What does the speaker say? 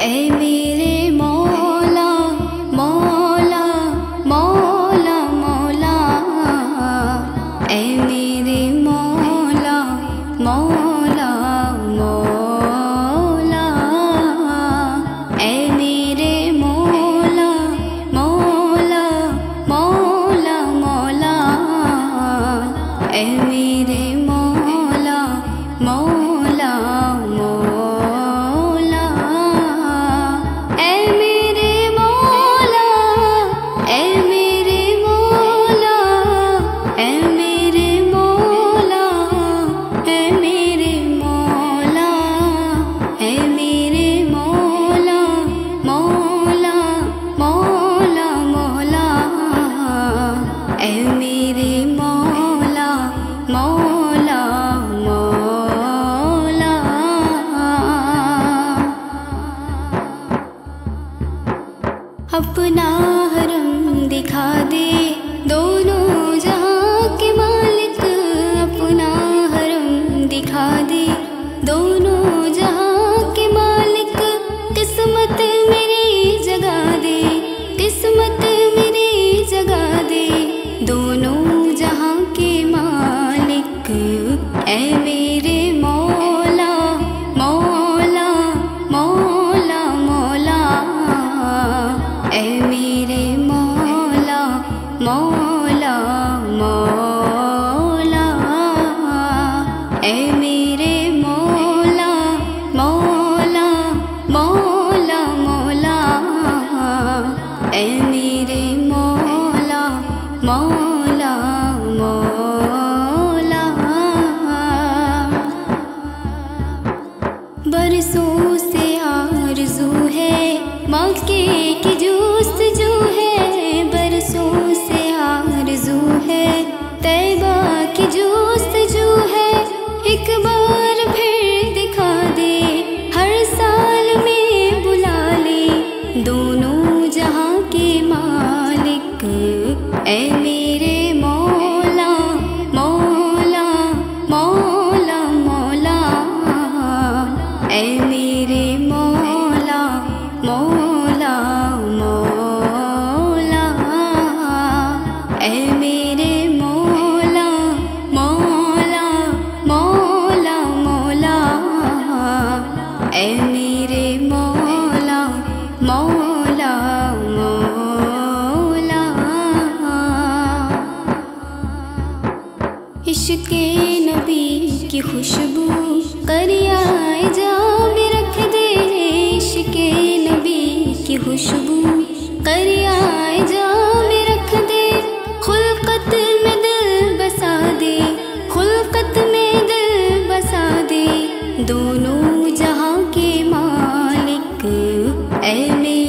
اے میرے مولا مولا مولا مولا، اے میرے مولا مولا مولا، اے میرے مولا مولا مولا مولا، اے میرے مولا مولا مولا، اے میرے مولا، اے میرے مولا، اے میرے مولا، اے میرے مولا، اے میرے مولا مولا مولا مولا، اے میرے مولا مولا مولا۔ اپنا حرم دکھا دے دونوں جہاں کے مالک، اپنا حرم دکھا دے دونوں جہاں کے مالک، قسمت میری جگا دے، قسمت میری جگا دے، دونوں جہاں کے مالک، اے میرے مولا مولا مولا مولا، اے میرے مولا مولا مولا، اے میرے مولا مولا مولا مولا، اے میرے مولا مولا مولا۔ برسوں سے آرزو ہے مکے کی جستجو ہے، برسوں سے آرزو ہے طیبہ کی جستجو ہے، ایک بار پھر دکھا دے، ہر سال میں بلا لے، دونوں جہاں کے مالک، اے میرے مولا مولا مولا مولا، اے میرے مولا مولا مولا، اے میرے مولا مولا مولا مولا، اے میرے مولا مولا مولا۔ عشق نبی کی خوشبو قریائے جا میں رکھ دے، عشق نبی کی خوشبو قریائے جا میں رکھ دے، خلقت میں دل بسا دے، خلقت میں دل بسا دے، دونوں جہاں کے مالک، اے میرے